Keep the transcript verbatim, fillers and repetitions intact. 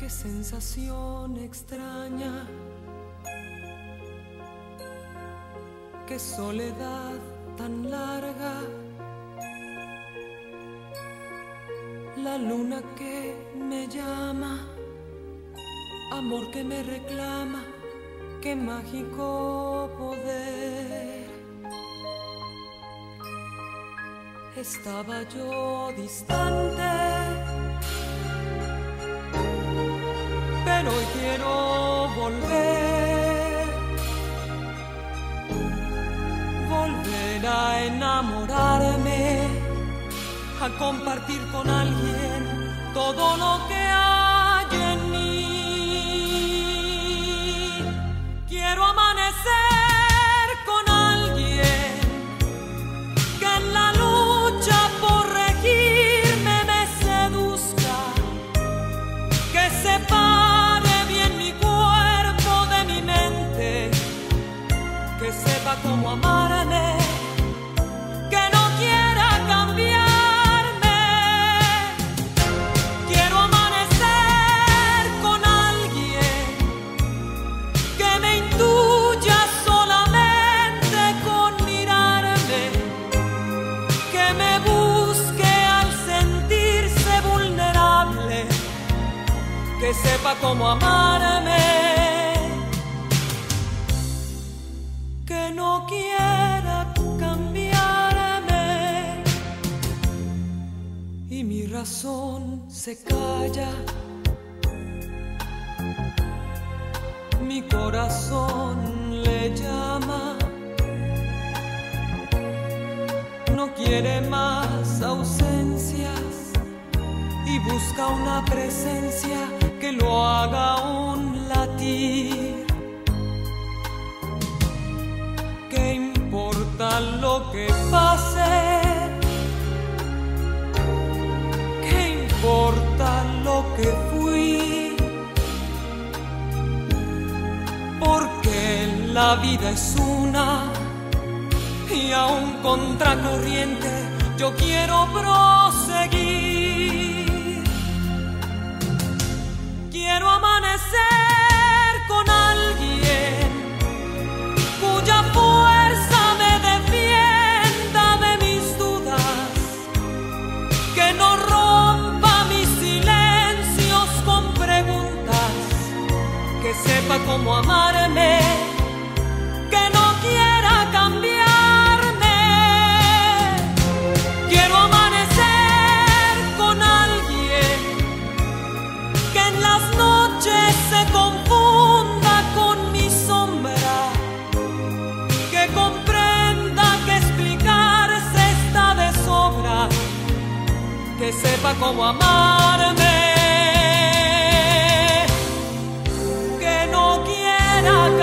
Qué sensación extraña, qué soledad tan larga. La luna que me llama, amor que me reclama, qué mágico poder. Estaba yo distante, pero hoy quiero volver, volver a enamorarme, a compartir con alguien todo lo que hay en mí. Quiero amanecer con alguien que en la lucha por regirme me seduzca, que separe bien mi cuerpo de mi mente, que sepa cómo amarme, que no quiera cambiarme. Quiero amanecer con alguien que me intuya solamente con mirarme, que me busque al sentirse vulnerable, que sepa cómo amarme, que no quiera cambiarme. Y mi razón se calla, mi corazón le llama, no quiere más ausencias y busca una presencia que lo haga un latir. ¿Qué importa lo que pase? ¿Qué importa lo que fui? Porque la vida es una y aún contracorriente yo quiero proseguir. Quiero amanecer con alguien cuya fuerza me defienda de mis dudas, que no rompa mis silencios con preguntas, que sepa cómo amarme, que no quiera cambiarme. Quiero amanecer con alguien que en las noches se confunda con mi sombra, que comprenda que explicarse está de sobra, que sepa cómo amarme, que no quiera